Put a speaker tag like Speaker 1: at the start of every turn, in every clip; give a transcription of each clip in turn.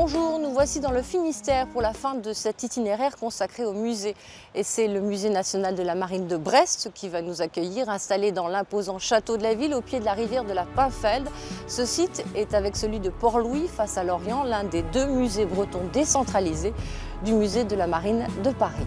Speaker 1: Bonjour, nous voici dans le Finistère pour la fin de cet itinéraire consacré au musée. Et c'est le Musée national de la marine de Brest qui va nous accueillir, installé dans l'imposant château de la ville au pied de la rivière de la Pinfeld. Ce site est, avec celui de Port-Louis face à Lorient, l'un des deux musées bretons décentralisés du musée de la marine de Paris.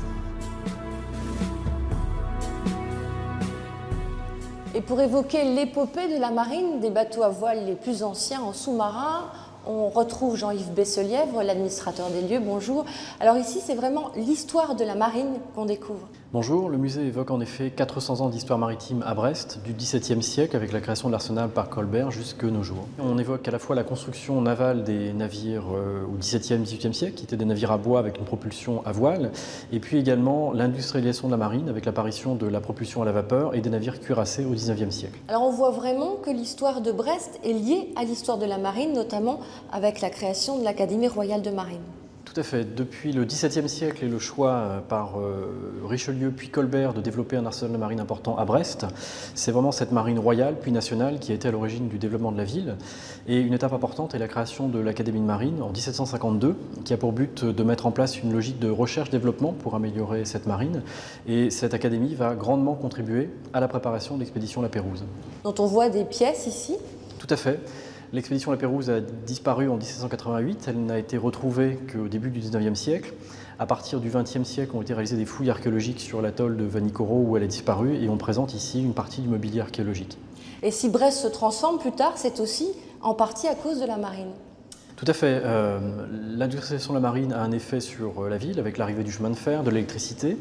Speaker 1: Et pour évoquer l'épopée de la marine, des bateaux à voile les plus anciens en sous-marin, on retrouve Jean-Yves Besselièvre, l'administrateur des lieux. Bonjour. Alors ici, c'est vraiment l'histoire de la marine qu'on découvre.
Speaker 2: Bonjour, le musée évoque en effet 400 ans d'histoire maritime à Brest, du XVIIe siècle avec la création de l'arsenal par Colbert jusqu'à nos jours. On évoque à la fois la construction navale des navires au XVIIe, XVIIIe siècle, qui étaient des navires à bois avec une propulsion à voile, et puis également l'industrialisation de la marine avec l'apparition de la propulsion à la vapeur et des navires cuirassés au XIXe siècle.
Speaker 1: Alors on voit vraiment que l'histoire de Brest est liée à l'histoire de la marine, notamment avec la création de l'Académie royale de marine.
Speaker 2: Tout à fait. Depuis le XVIIe siècle et le choix par Richelieu puis Colbert de développer un arsenal de marine important à Brest, c'est vraiment cette marine royale puis nationale qui a été à l'origine du développement de la ville. Et une étape importante est la création de l'Académie de marine en 1752, qui a pour but de mettre en place une logique de recherche-développement pour améliorer cette marine. Et cette académie va grandement contribuer à la préparation de l'expédition La Pérouse.
Speaker 1: Dont on voit des pièces ici.
Speaker 2: Tout à fait. L'expédition La Pérouse a disparu en 1788, elle n'a été retrouvée qu'au début du XIXe siècle. À partir du XXe siècle, ont été réalisées des fouilles archéologiques sur l'atoll de Vanikoro où elle a disparu et on présente ici une partie du mobilier archéologique.
Speaker 1: Et si Brest se transforme plus tard, c'est aussi en partie à cause de la marine.
Speaker 2: Tout à fait. L'industrialisation de la marine a un effet sur la ville avec l'arrivée du chemin de fer, de l'électricité.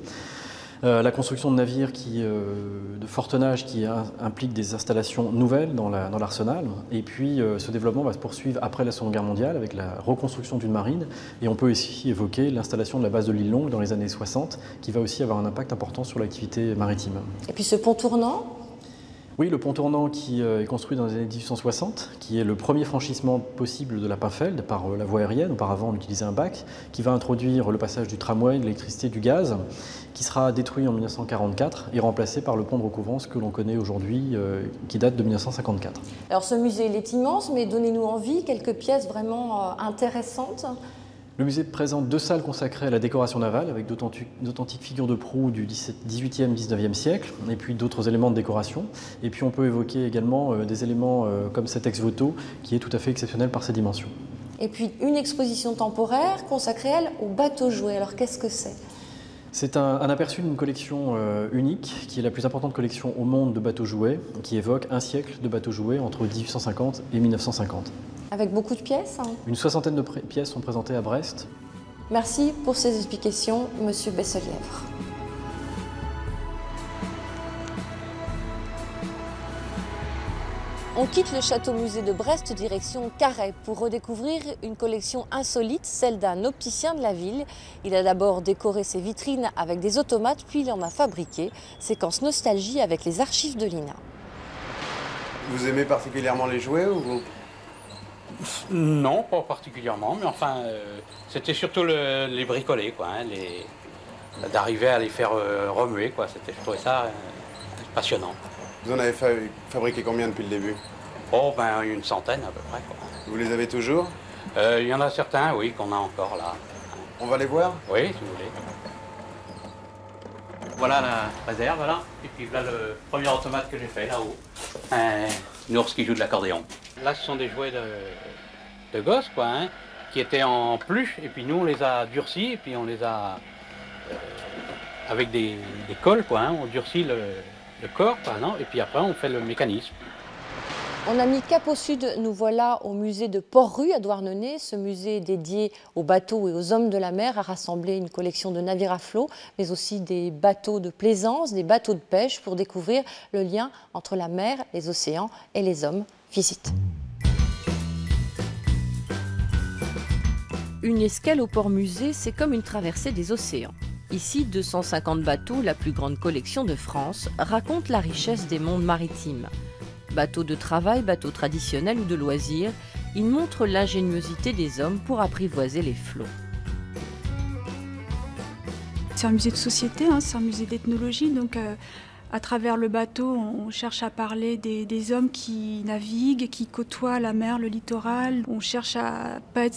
Speaker 2: La construction de navires de fort tonnage qui implique des installations nouvelles dans l'arsenal. Et puis ce développement va se poursuivre après la Seconde Guerre mondiale avec la reconstruction d'une marine. Et on peut aussi évoquer l'installation de la base de l'île Longue dans les années 60 qui va aussi avoir un impact important sur l'activité maritime.
Speaker 1: Et puis ce pont tournant ?
Speaker 2: Oui, le pont tournant qui est construit dans les années 1860, qui est le premier franchissement possible de la Pinfeld par la voie aérienne. Auparavant, on utilisait un bac, qui va introduire le passage du tramway, de l'électricité, du gaz, qui sera détruit en 1944 et remplacé par le pont de recouvrance que l'on connaît aujourd'hui, qui date de 1954.
Speaker 1: Alors ce musée, il est immense, mais donnez-nous envie, quelques pièces vraiment intéressantes.
Speaker 2: Le musée présente deux salles consacrées à la décoration navale avec d'authentiques figures de proue du XVIIIe, XIXe siècle et puis d'autres éléments de décoration. Et puis on peut évoquer également des éléments comme cet ex-voto qui est tout à fait exceptionnel par ses dimensions.
Speaker 1: Et puis une exposition temporaire consacrée, elle, aux bateaux jouets. Alors qu'est-ce que c'est ?
Speaker 2: C'est un aperçu d'une collection unique, qui est la plus importante collection au monde de bateaux jouets, qui évoque un siècle de bateaux jouets entre 1850 et 1950.
Speaker 1: Avec beaucoup de pièces, hein.
Speaker 2: Une soixantaine de pièces sont présentées à Brest.
Speaker 1: Merci pour ces explications, Monsieur Besselièvre. On quitte le château-musée de Brest direction Carhaix pour redécouvrir une collection insolite, celle d'un opticien de la ville. Il a d'abord décoré ses vitrines avec des automates, puis il en a fabriqué. Séquence nostalgie avec les archives de l'INA.
Speaker 3: Vous aimez particulièrement les jouets ou vous ?
Speaker 4: Non, pas particulièrement, mais enfin, c'était surtout les bricoler, quoi, hein, d'arriver à les faire remuer, quoi. Je trouvais ça passionnant.
Speaker 3: Vous en avez fabriqué combien depuis le début ?
Speaker 4: Oh, ben, une centaine à peu près, quoi.
Speaker 3: Vous les avez toujours ?
Speaker 4: Il y en a certains, oui, qu'on a encore là.
Speaker 3: On va les voir ?
Speaker 4: Oui, si vous voulez. Voilà la réserve, là. Et puis voilà le premier automate que j'ai fait, là-haut. Un ours qui joue de l'accordéon. Là, ce sont des jouets de gosses, quoi, hein, qui étaient en peluche. Et puis nous, on les a durcis, et puis on les a... avec des colles, quoi, hein, on durcit le corps, par exemple, et puis après, on fait le mécanisme.
Speaker 1: On a mis cap au sud, nous voilà au musée de Port-Rue à Douarnenez. Ce musée dédié aux bateaux et aux hommes de la mer a rassemblé une collection de navires à flot, mais aussi des bateaux de plaisance, des bateaux de pêche pour découvrir le lien entre la mer, les océans et les hommes. Visite. Une escale au port-musée, c'est comme une traversée des océans. Ici, 250 bateaux, la plus grande collection de France, racontent la richesse des mondes maritimes. Bateaux de travail, bateaux traditionnels ou de loisirs, ils montrent l'ingéniosité des hommes pour apprivoiser les flots.
Speaker 5: C'est un musée de société, hein, c'est un musée d'ethnologie, donc à travers le bateau, on cherche à parler des hommes qui naviguent, qui côtoient la mer, le littoral. On cherche à pas être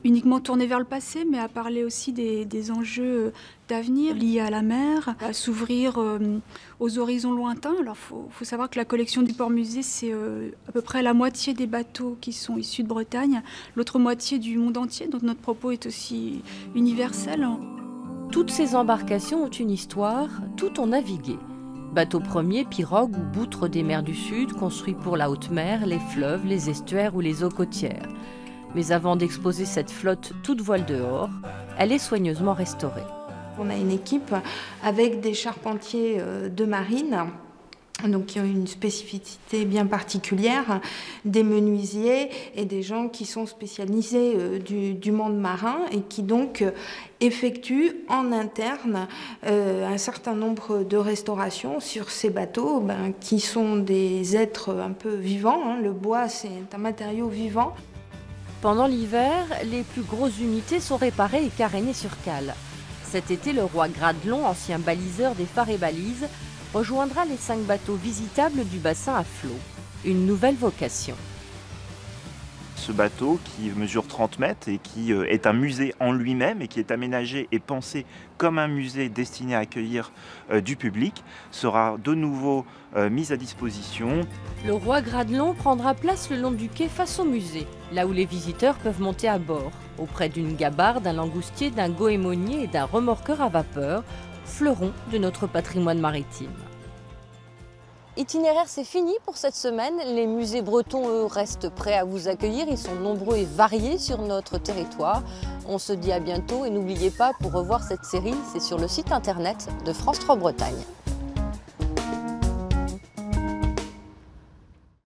Speaker 5: uniquement tourné vers le passé, mais à parler aussi des enjeux d'avenir liés à la mer, à s'ouvrir aux horizons lointains. Alors faut savoir que la collection du Port Musée, c'est à peu près la moitié des bateaux qui sont issus de Bretagne, l'autre moitié du monde entier, donc notre propos est aussi universel.
Speaker 1: Toutes ces embarcations ont une histoire, toutes ont navigué. Bateaux premiers, pirogues ou boutres des mers du Sud, construits pour la haute mer, les fleuves, les estuaires ou les eaux côtières. Mais avant d'exposer cette flotte toute voile dehors, elle est soigneusement restaurée.
Speaker 6: On a une équipe avec des charpentiers de marine, donc qui ont une spécificité bien particulière, des menuisiers et des gens qui sont spécialisés du monde marin et qui donc effectuent en interne un certain nombre de restaurations sur ces bateaux qui sont des êtres un peu vivants. Le bois, c'est un matériau vivant.
Speaker 1: Pendant l'hiver, les plus grosses unités sont réparées et carénées sur cale. Cet été, le roi Gradelon, ancien baliseur des phares et balises, rejoindra les 5 bateaux visitables du bassin à flot. Une nouvelle vocation.
Speaker 7: Ce bateau qui mesure 30 mètres et qui est un musée en lui-même et qui est aménagé et pensé comme un musée destiné à accueillir du public, sera de nouveau mis à disposition.
Speaker 1: Le roi Gradelon prendra place le long du quai face au musée, là où les visiteurs peuvent monter à bord, auprès d'une gabarre, d'un langoustier, d'un goémonier et d'un remorqueur à vapeur, fleuron de notre patrimoine maritime. Itinéraire, c'est fini pour cette semaine. Les musées bretons, eux, restent prêts à vous accueillir. Ils sont nombreux et variés sur notre territoire. On se dit à bientôt et n'oubliez pas, pour revoir cette série, c'est sur le site internet de France 3 Bretagne.